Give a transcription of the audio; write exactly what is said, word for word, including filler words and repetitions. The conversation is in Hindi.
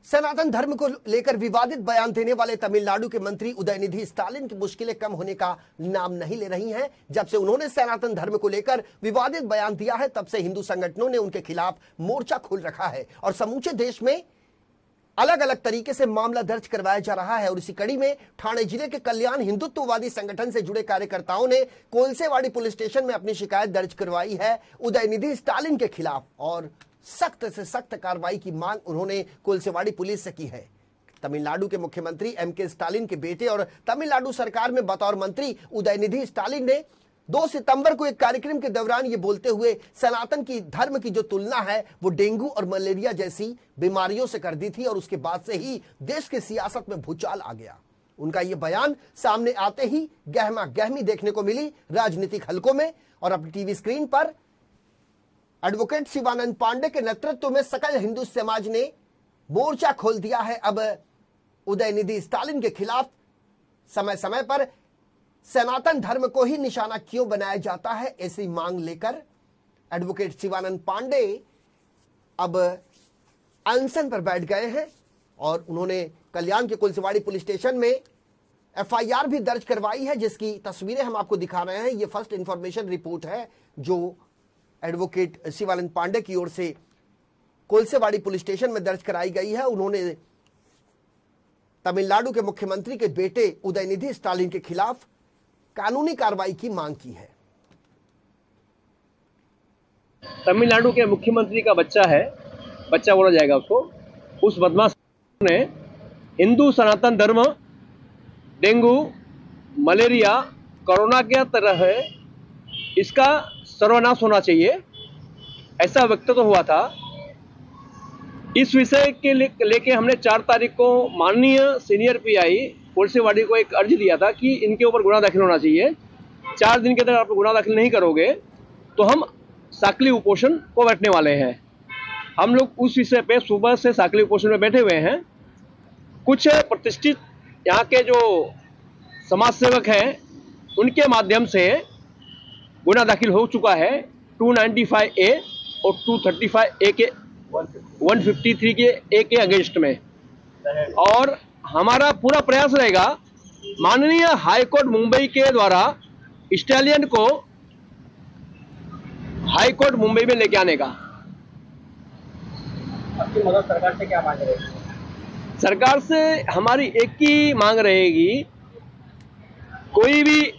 सनातन धर्म को लेकर विवादित बयान देने वाले तमिलनाडु के मंत्री उदयनिधि स्टालिन की मुश्किलें कम होने का नाम नहीं ले रही हैं। जब से उन्होंने सनातन धर्म को लेकर विवादित बयान दिया है, तब से हिंदू संगठनों ने उनके खिलाफ मोर्चा खोल रखा है और समूचे देश में अलग अलग तरीके से मामला दर्ज करवाया जा रहा है। और इसी कड़ी में ठाणे जिले के कल्याण हिंदुत्ववादी संगठन से जुड़े कार्यकर्ताओं ने कोलसेवाड़ी पुलिस स्टेशन में अपनी शिकायत दर्ज करवाई है उदयनिधि स्टालिन के खिलाफ और सख्त से सख्त कार्रवाई की मांग उन्होंने कोलसेवाड़ी पुलिस से की है। तमिलनाडु के मुख्यमंत्री एम के स्टालिन के बेटे और तमिलनाडु सरकार में बतौर मंत्री उदयनिधि स्टालिन ने दो सितंबर को एक कार्यक्रम के दौरान ये बोलते हुए सनातन की धर्म की जो तुलना है वो डेंगू और मलेरिया जैसी बीमारियों से कर दी थी और उसके बाद से ही देश की सियासत में भूचाल आ गया। उनका ये बयान सामने आते ही गहमा गहमी देखने को मिली राजनीतिक हलकों में और अपनी टीवी स्क्रीन पर एडवोकेट शिवानंद पांडे के नेतृत्व में सकल हिंदू समाज ने मोर्चा खोल दिया है। अब उदयनिधि स्टालिन के खिलाफ समय समय पर सनातन धर्म को ही निशाना क्यों बनाया जाता है, ऐसी मांग लेकर एडवोकेट शिवानंद पांडे अब अनशन पर बैठ गए हैं और उन्होंने कल्याण के कोलसेवाड़ी पुलिस स्टेशन में एफ आई आर भी दर्ज करवाई है, जिसकी तस्वीरें हम आपको दिखा रहे हैं। यह फर्स्ट इंफॉर्मेशन रिपोर्ट है जो एडवोकेट शिवानंद पांडे की ओर से कोलसेवाड़ी पुलिस स्टेशन में दर्ज कराई गई है। उन्होंने तमिलनाडु के मुख्यमंत्री के बेटे उदयनिधि स्टालिन के खिलाफ कानूनी कार्रवाई की मांग की है। तमिलनाडु के मुख्यमंत्री का बच्चा है, बच्चा बोला जाएगा उसको, उस बदमाश ने हिंदू सनातन धर्म डेंगू मलेरिया कोरोना के तरह है, इसका सर्वनाश होना चाहिए, ऐसा व्यक्त तो हुआ था। इस विषय के लेके हमने चार तारीख को माननीय सीनियर पीआई कोलसेवाड़ी को एक अर्जी दिया था कि इनके ऊपर गुना दाखिल होना चाहिए। चार दिन के अंदर आप गुना दाखिल नहीं करोगे तो हम साकली उपोषण को बैठने वाले हैं। हम लोग उस विषय पे सुबह से साकली उपोषण में बैठे हुए हैं। कुछ प्रतिष्ठित यहाँ के जो समाज सेवक हैं उनके माध्यम से गुना दाखिल हो चुका है दो सौ पचानवे ए और दो सौ पैंतीस ए के एक सौ तिरेपन के ए के अगेंस्ट में, और हमारा पूरा प्रयास रहेगा माननीय हाई कोर्ट मुंबई के द्वारा स्टालिन को हाई कोर्ट मुंबई में लेके आने का। आपकी मदद सरकार से क्या मांग रहेगी? सरकार से हमारी एक ही मांग रहेगी, कोई भी